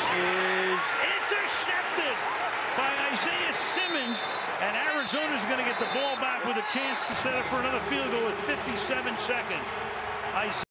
is intercepted by Isaiah Simmons, and Arizona's going to get the ball back with a chance to set up for another field goal with 57 seconds.